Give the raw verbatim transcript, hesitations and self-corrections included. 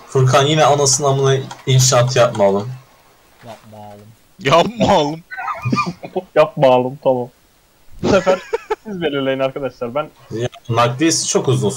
Furkan yine anasının amına inşaat yapma oğlum. Yapma oğlum. Yapma oğlum. Yapma oğlum, tamam. Bu sefer siz belirleyin arkadaşlar. Ben Ya, nakliyesi çok uzun